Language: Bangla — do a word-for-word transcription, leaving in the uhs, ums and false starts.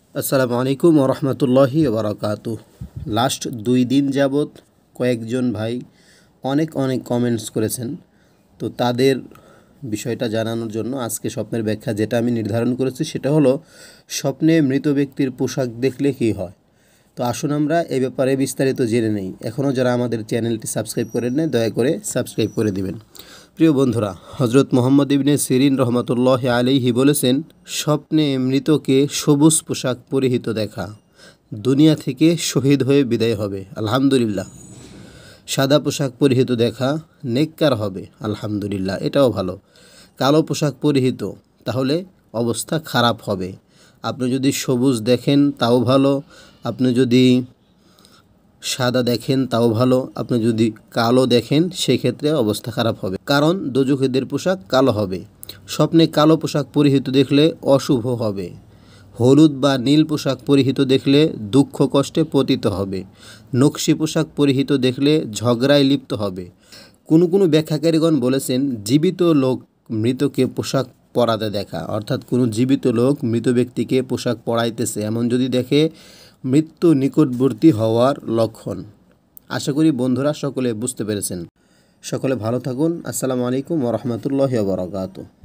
আসসালামু আলাইকুম ওয়া রাহমাতুল্লাহি ওয়া বারাকাতুহু। লাস্ট দুই দিন যাবত কয়েকজন ভাই অনেক অনেক কমেন্টস করেছেন। তো তাদের বিষয়টা জানানোর জন্য আজকে স্বপ্নের ব্যাখ্যা যেটা আমি নির্ধারণ করেছি সেটা হলো স্বপ্নে মৃত ব্যক্তির পোশাক দেখলে কী হয়। তো আসুন আমরা এই ব্যাপারে বিস্তারিত জেনে নেই। এখনও যারা আমাদের চ্যানেলটি সাবস্ক্রাইব করেন নাই দয়া করে সাবস্ক্রাইব করে দিবেন। প্রিয় বন্ধুরা, হজরত মুহাম্মদ ইবনে সিরিন রহমতুল্লাহ আলাইহি বলেছেন, স্বপ্নে মৃতকে সবুজ পোশাক পরিহিত দেখা দুনিয়া থেকে শহীদ হয়ে বিদায় হবে, আলহামদুলিল্লাহ। সাদা পোশাক পরিহিত দেখা নেককার হবে, আলহামদুলিল্লাহ, এটাও ভালো। কালো পোশাক পরিহিত তাহলে অবস্থা খারাপ হবে। আপনি যদি সবুজ দেখেন তাও ভালো, আপনি যদি সাদা দেখেন তাও ভালো, আপনি যদি কালো দেখেন সেক্ষেত্রে অবস্থা খারাপ হবে, কারণ দোজখীদের পোশাক কালো হবে। স্বপ্নে কালো পোশাক পরিহিত দেখলে অশুভ হবে। হলুদ বা নীল পোশাক পরিহিত দেখলে দুঃখ কষ্টে পতিত হবে। নকশি পোশাক পরিহিত দেখলে ঝগড়ায় লিপ্ত হবে। কোনো কোনো ব্যাখ্যাকারীগণ বলেছেন, জীবিত লোক মৃতকে পোশাক পরাতে দেখা, অর্থাৎ কোনো জীবিত লোক মৃত ব্যক্তিকে পোশাক পরাইতেছে এমন যদি দেখে মৃত্যু নিকটবর্তী হওয়ার লক্ষণ। আশা করি বন্ধুরা সকলে বুঝতে পেরেছেন। সকলে ভালো থাকুন। আসসালামু আলাইকুম ওয়া রাহমাতুল্লাহি ওয়া বারাকাতুহু।